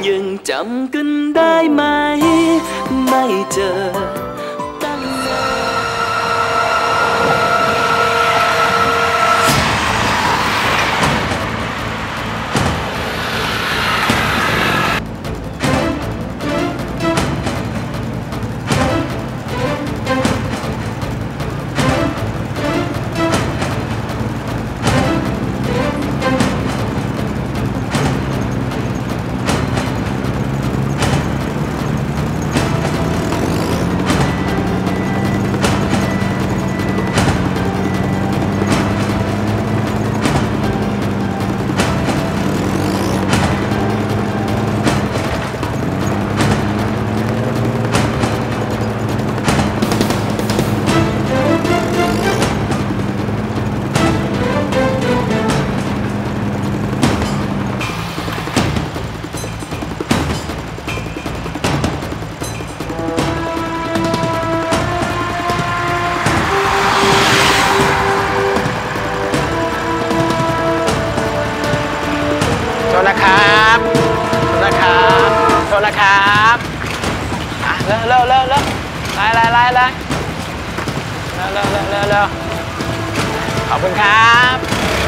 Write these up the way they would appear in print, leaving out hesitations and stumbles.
ยังจำกันได้ไหมไม่เจอตั้งนานขอบคุณครับ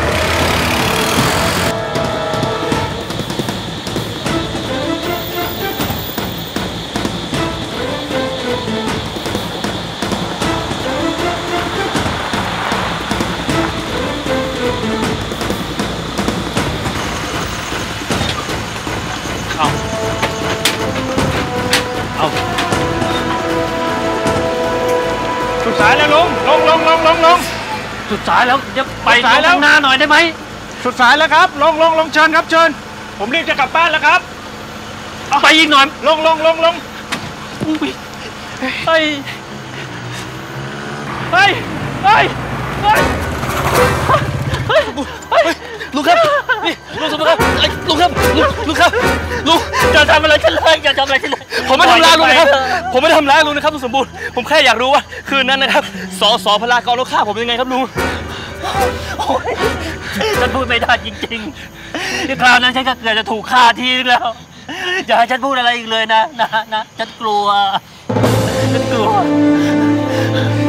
เอาสุดสายแล้วลงสุดสายแล้วจะไปข้างหน้าหน่อยได้ไหมสุดสายแล้วครับลงเชิญครับเชิญผมรีบจะกลับบ้านแล้วครับไปอีกหน่อยลงเฮ้ยลุงครับนี่ลุงสมบูรณ์ครับลุงครับลุงจะทำอะไรฉันเลยอย่าทำอะไรฉันเลยผมไม่ทำร้ายลุงนะครับผมไม่ทำร้ายลุงนะครับลุงสมบูรณ์ผมแค่อยากรู้ว่าคืนนั้นนะครับสพลากรเขาฆ่าผมยังไงครับลุงฉันพูดไม่ได้จริงๆคราวนั้นฉันก็เกือบจะถูกฆ่าทีนึงแล้วอย่าให้ฉันพูดอะไรอีกเลยนะฉันกลัว